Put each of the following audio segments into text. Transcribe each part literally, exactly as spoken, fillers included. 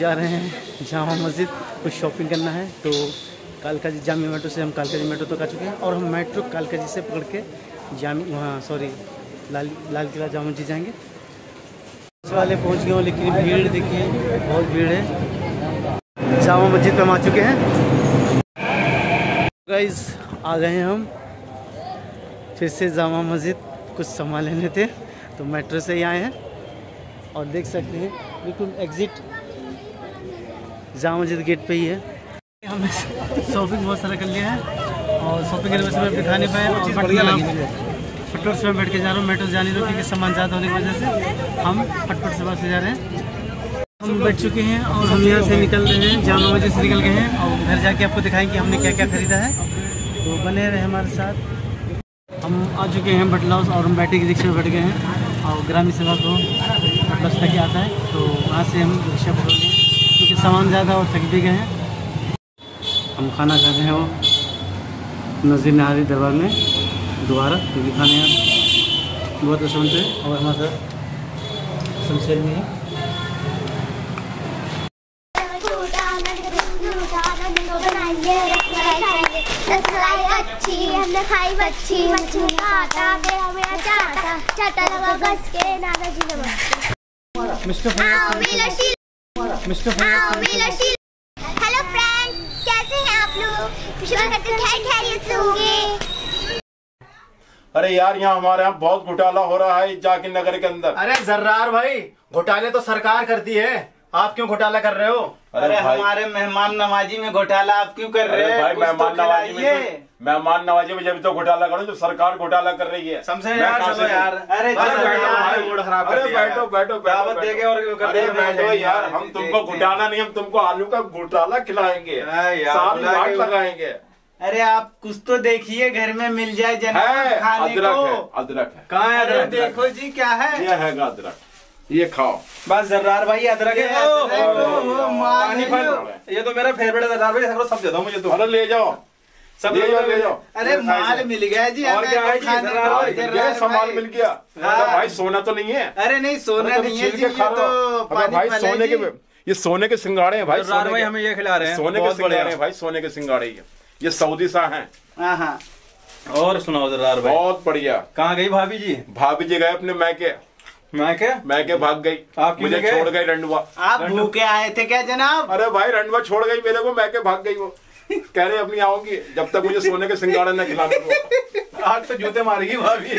जा रहे हैं जामा मस्जिद, कुछ शॉपिंग करना है। तो कालकाजी जामी मेट्रो से हम कालकाजी मेट्रो तक आ चुके हैं और हम मेट्रो कालकाजी से पकड़ के जामी वहाँ सॉरी लाल लाल किला जामा मस्जिद जाएंगे। पुलिस वाले पहुँच गए हैं, लेकिन भीड़ देखिए बहुत भीड़ है। जामा मस्जिद पे हम आ चुके हैं गाइस, आ गए हैं हम फिर से जामा मस्जिद, कुछ सामान लेने थे तो मेट्रो से ही आए हैं। और देख सकते हैं बिल्कुल एग्जिट जामा मस्जिद गेट पे ही है। हमने शॉपिंग बहुत सारा कर लिया है और शॉपिंग करने में दिखा नहीं पाए और फटफट से मैं बैठ के जा रहा हूँ। मेट्रो जा नहीं रहा क्योंकि सामान ज़्यादा होने की वजह से हम फटफट से वापस जा रहे हैं। हम बैठ चुके हैं और हम यहाँ से निकल रहे हैं, जामा मस्जिद से निकल गए हैं और घर जाके आपको दिखाएंगे हमने क्या क्या खरीदा है। तो बने रहे हमारे साथ। हम आ चुके हैं बटला हाउस और हम बैटरी रिक्शा में बैठ गए हैं और ग्रामीण सेवा को बटला तक आता है तो वहाँ से हम रिक्शा पकड़ गए क्योंकि सामान ज़्यादा और थक भी गए हैं। हम खाना खा रहे हैं वो नज़ीर नहारी दरबार में दोबारा, क्योंकि खाने यहाँ बहुत पसंद है और हमारे साथ शमशेर में है। अच्छी हमने खाई बच्ची मछली का आटा मेरा मेरा चाटा चाटा लगा बस के नाना जी नमस्ते मिस्टर मिस्टर हेलो फ्रेंड्स, कैसे हैं आप लोग? शुक्र करते हैं खैरियत से होंगे। अरे यार, यहाँ हमारे यहाँ बहुत घोटाला हो रहा है जाकिर नगर के अंदर। अरे जर्रार भाई, घोटाले तो सरकार करती है, आप क्यों घोटाला कर रहे हो? अरे, अरे हमारे मेहमान नवाजी में घोटाला आप क्यों कर रहे हैं? भाई मेहमान नवाजी में मेहमान नवाजी में जब तो घोटाला करो जब सरकार घोटाला कर रही है। समझे यार, चलो यार। अरे अरे बैठो बैठो दावत देके और अरे बैठो यार, हम तुमको घोटाला नहीं, हम तुमको आलू का घोटाला खिलाएंगे, साल बाट लगाएंगे। अरे आप कुछ तो देखिए, घर में मिल जाए जनाब खाने को। अदरक है, कहाँ है अदरक? देखो जी क्या है, ये है अदरक, ये खाओ बस। जर्रार भाई अदरक है, ये तो मेरा फेवरेट है जर्रार भाई, सब दे दो मुझे तो। अरे ले जाओ, सब ले जाओ ले जाओ। अरे माल मिल गया जी, और क्या है जी, सामान मिल गया। भाई सोना तो नहीं है? अरे नहीं सोना नहीं है जी, ये तो भाई सोने के, ये सोने के सिंगाड़े हैं भाई, जर्रार भाई हमें ये खिला रहे हैं, सोने के सिंगाड़े हैं भाई, सोने के सिंगाड़े ये ये सऊदी सा हैं। हाँ हाँ। और सुनाओ जर्रार भाई। बहुत बढ़िया। कहाँ गई भाभी जी? भाभी जी गए अपने मैके। मैके? मैके भाग गई, आप मुझे छोड़ गई रंडवा। आप भूखे आए थे क्या जनाब? अरे भाई रंडवा छोड़ गई मेरे को, मैके भाग गई वो, कह रहे अपनी आऊंगी जब तक मुझे सोने के सिंगाड़े न खिलाने को। आज तो जूते मारेगी भाभी।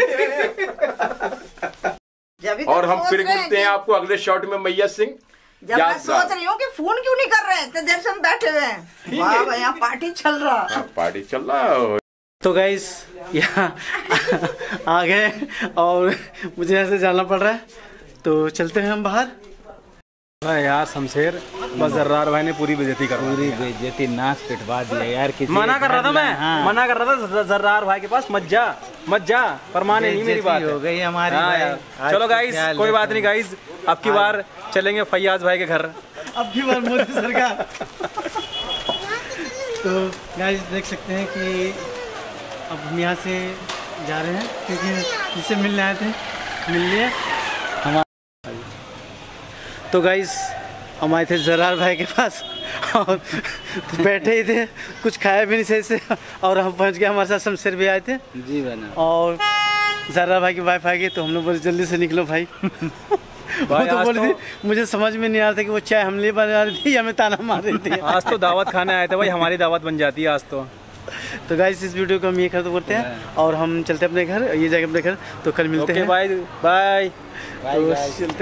और हम फिर मिलते हैं आपको अगले शॉट में मैया सिंह। जब मैं सोच रही हूँ कि फोन क्यों नहीं कर रहे हैं, इतने देर से हम बैठे हुए हैं। वाह भाई, यहाँ पार्टी चल रहा। पार्टी चल रहा है। तो गाइस यहाँ आ गए और मुझे ऐसे जाना पड़ रहा है, तो चलते हैं हम बाहर। यार शमशेर, बस जर्रार भाई ने पूरी बेइज्जती कर पूरी बेइज्जती नाच पिटवा दिया यार। किसी मना कर रहा था मैं, हाँ। मना कर रहा था जर्रार भाई के पास मत जा मत जा, पर माने नहीं मेरी बात हो गई हमारी। हाँ यार, चलो गाइस कोई बात नहीं गाइस, अब की बार चलेंगे फैयाज भाई के घर, अब की बार मोदी सरकार। तो गाइस देख सकते हैं कि अब हम यहाँ से जा रहे हैं क्योंकि जिससे मिलने आए थे मिल लिए हमारे। तो गाइस हम आए थे जर्रार भाई के पास और तो बैठे ही थे, कुछ खाया भी नहीं सही से, और हम पहुँच गए, हमारे साथ शमशेर भी आए थे जी बना। और जर्रार भाई की वाइफ आ गई तो हम लोग बोले जल्दी से निकलो भाई। वो तो बोल रही थी, मुझे समझ में नहीं आ रहा था कि वो चाय हम लिए बना रही थी या मैं ताना मार रही थी। आज तो दावत खाने आए थे भाई, हमारी दावत बन जाती है आज तो। तो गाइस इस वीडियो को हम ये खत्म करते हैं और हम चलते हैं अपने घर, ये जाके अपने घर। तो कल मिलते हैं। Bye bye. तो चलते